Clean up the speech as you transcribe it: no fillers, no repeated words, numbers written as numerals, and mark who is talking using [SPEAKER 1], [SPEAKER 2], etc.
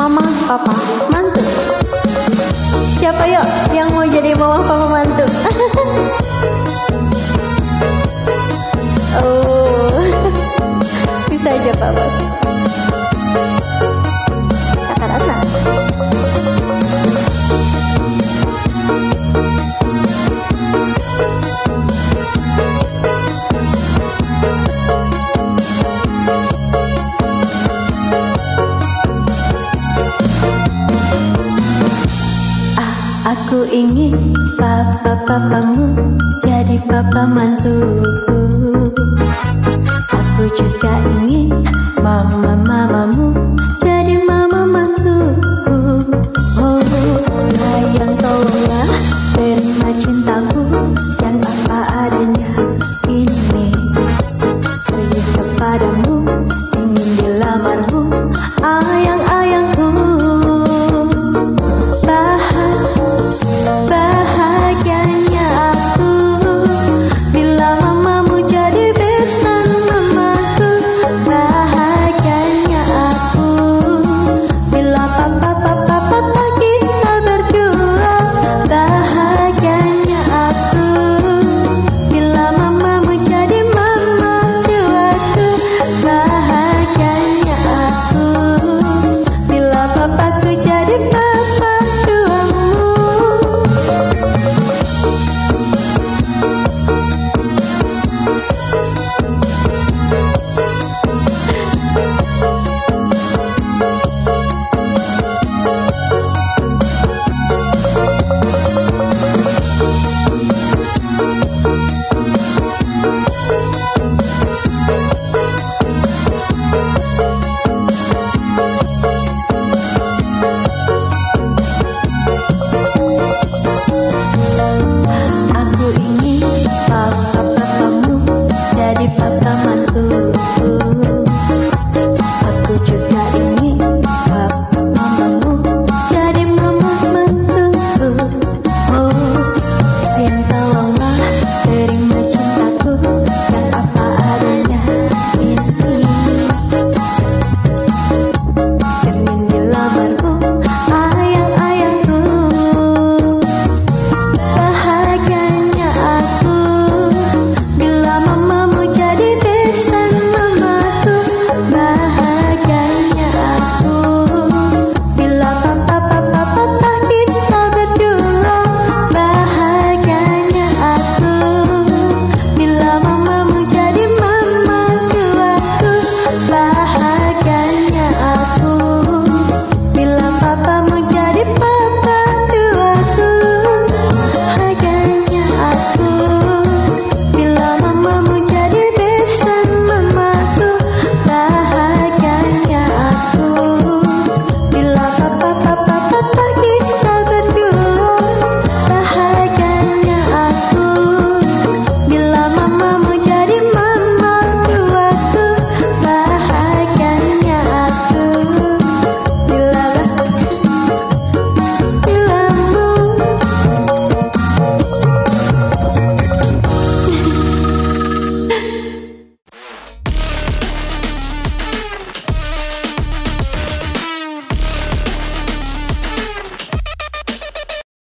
[SPEAKER 1] mama, papa, mantu. Siapa yuk yang mau jadi mama, papa, mantu? Oh, bisa aja Pak Bos. Kakak Ratna. Aku ingin papa-papamu jadi papa mantuku. Aku juga ingin mama-mamamu jadi mama mantuku. Oh, sayang tolonglah terima cintaku yang apa adanya ini. Rilis kepadamu, ingin dilamarmu, ayang-ayangku. Bahagianya aku bila mamamu jadi besan mamaku. Bahagianya aku bila papa kita berdua. Bahagianya aku bila mamamu jadi mama tuaku. Bahagianya aku bila papaku jadi papa tuamu. Aku ingin papa-papamu jadi papa